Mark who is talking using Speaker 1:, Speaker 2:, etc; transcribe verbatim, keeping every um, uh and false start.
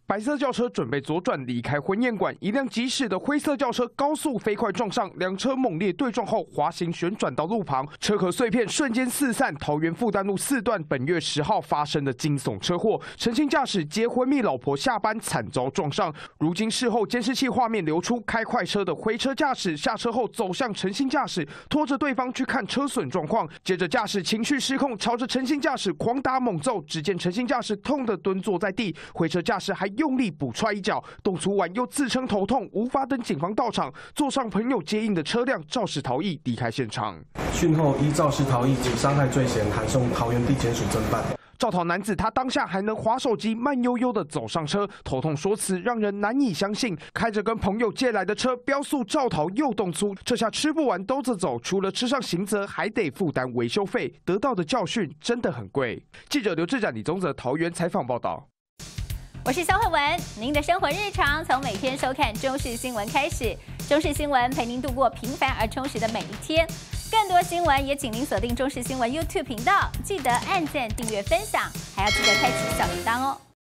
Speaker 1: 白色轿车准备左转离开婚宴馆，一辆疾驶的灰色轿车高速飞快撞上，两车猛烈对撞后滑行旋转到路旁，车壳碎片瞬间四散。桃园复旦路四段本月十号发生的惊悚车祸，陈姓驾驶接婚蜜老婆下班惨遭撞上。如今事后监视器画面流出，开快车的灰车驾驶下车后走向陈姓驾驶，拖着对方去看车损状况，接着驾驶情绪失控，朝着陈姓驾驶狂打猛揍。只见陈姓驾驶痛得蹲坐在地，灰车驾驶还用力补踹一脚，动粗完又自称头痛，无法等警方到场，坐上朋友接应的车辆肇事逃逸，离开现场。
Speaker 2: 讯后依肇事逃逸及伤害罪嫌函送桃园地检署侦办。
Speaker 1: 肇逃男子他当下还能滑手机，慢悠悠地走上车，头痛说辞让人难以相信。开着跟朋友借来的车，飙速肇逃又动粗，这下吃不完兜着走，除了吃上刑责，还得负担维修费，得到的教训真的很贵。记者刘志展、李宗泽桃园采访报道。
Speaker 3: 我是肖慧文，您的生活日常从每天收看中视新闻开始，中视新闻陪您度过平凡而充实的每一天。更多新闻也请您锁定中视新闻 YouTube 频道，记得按赞、订阅、分享，还要记得开启小铃铛哦。